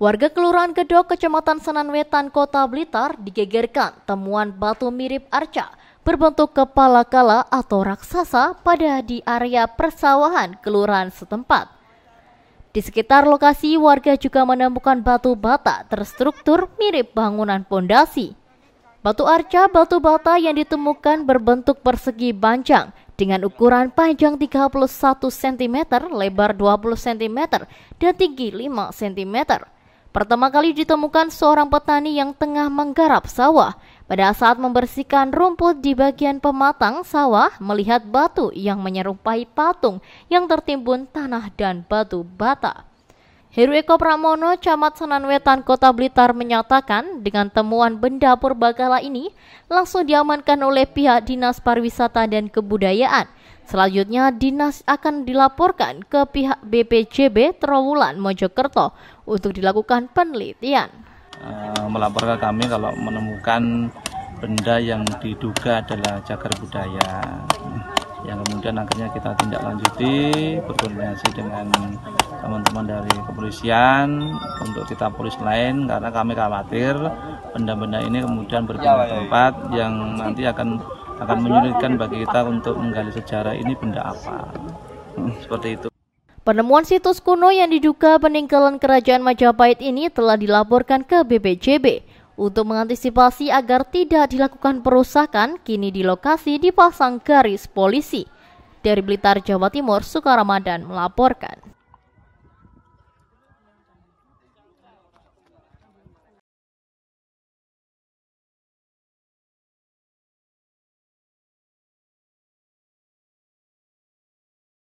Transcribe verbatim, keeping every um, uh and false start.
Warga Kelurahan Gedok, Kecamatan Senen Wetan, Kota Blitar digegerkan temuan batu mirip arca berbentuk kepala kala atau raksasa pada di area persawahan kelurahan setempat. Di sekitar lokasi, warga juga menemukan batu bata terstruktur mirip bangunan pondasi. Batu arca batu bata yang ditemukan berbentuk persegi panjang dengan ukuran panjang tiga puluh satu sentimeter, lebar dua puluh sentimeter, dan tinggi lima sentimeter. Pertama kali ditemukan seorang petani yang tengah menggarap sawah. Pada saat membersihkan rumput di bagian pematang sawah, melihat batu yang menyerupai patung yang tertimbun tanah dan batu bata. Heru Eko Pramono, Camat Senen Wetan, Kota Blitar menyatakan dengan temuan benda purbakala ini langsung diamankan oleh pihak Dinas Pariwisata dan Kebudayaan. Selanjutnya dinas akan dilaporkan ke pihak B P J B Trowulan Mojokerto untuk dilakukan penelitian. Uh, melapor ke kami kalau menemukan benda yang diduga adalah cagar budaya, yang kemudian akhirnya kita tindak lanjuti berkoordinasi dengan teman-teman dari kepolisian untuk kita polisi lain, karena kami khawatir benda-benda ini kemudian berpindah tempat yang nanti akan akan menyulitkan bagi kita untuk menggali sejarah ini benda apa. Seperti itu. Penemuan situs kuno yang diduga peninggalan Kerajaan Majapahit ini telah dilaporkan ke B P J B. Untuk mengantisipasi agar tidak dilakukan perusakan, kini di lokasi dipasang garis polisi. Dari Blitar, Jawa Timur, Sukaramadan melaporkan.